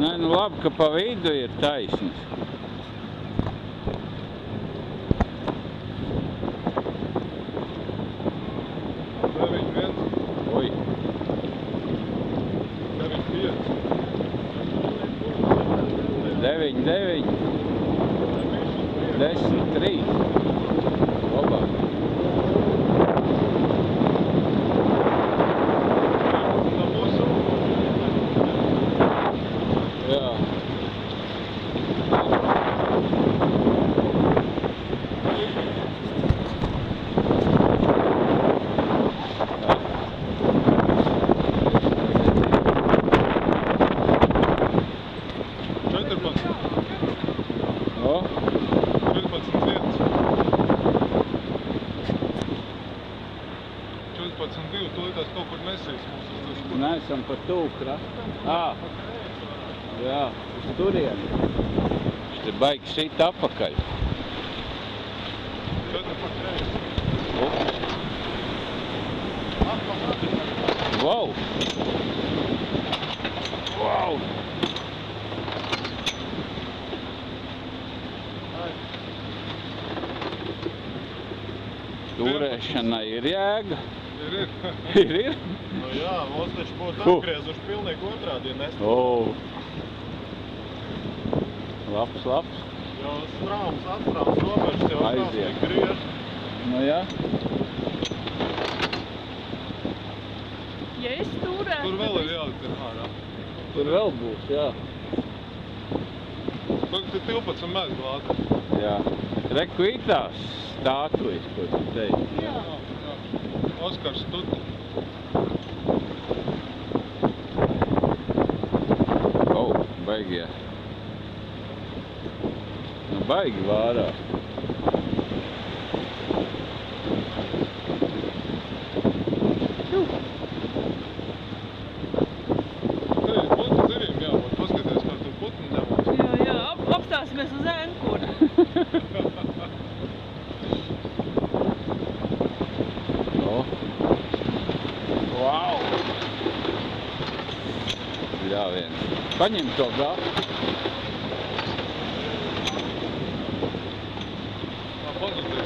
Nē, nu labi, ka pa vidu ir taisnis. Oi. 9, 9, 10, 3. Labāk. Jā. O? 14,2, tūlītās kaut kur nesīs mums uz to skuru. Neesam par tuvu krastu. Jā, uz turieni. Šis te baigi šīt apakaļ. 4,3. Wow! Wow! Turēšanai ir jēga. Ir? Nu jā, mums taču būtu atgriezuši pilnīgi otrādi, ja nestāv. Labs. Jau strāms, atstrāms, robežas jau Aiziet. griež. Nu jā. Ja es turētu... Tur vēl ir jālikt ārā. Tur vēl būs, jā. Tur 12 mēs glāti. Jā. Reku itās stātujas, ko tu teici. Jā. Oskars Stuti. Baigie. Nu, baigi vārā. Putnu zivīm jābūt, paskaties, kā tur putnu ņemās. Jā, apstāsimies uz ēnkura. Wow! Jā, viens. Paņem to gastu.